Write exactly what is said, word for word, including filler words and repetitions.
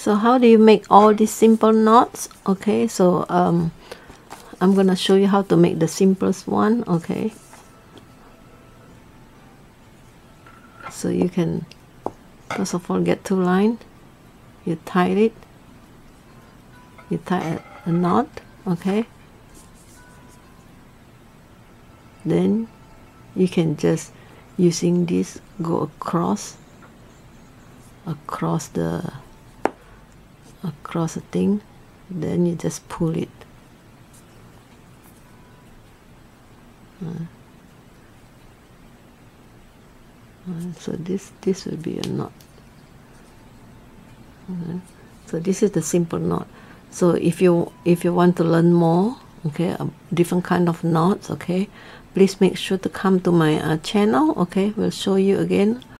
So how do you make all these simple knots? Okay, so um, I'm gonna show you how to make the simplest one. Okay, so you can first of all get two lines, you tie it, you tie a, a knot. Okay, then you can just using this go across across the across the thing, then you just pull it. Uh, uh, so this this will be a knot. Uh, so this is the simple knot. So if you if you want to learn more, okay, a different kind of knots, okay, please make sure to come to my uh, channel. Okay, we'll show you again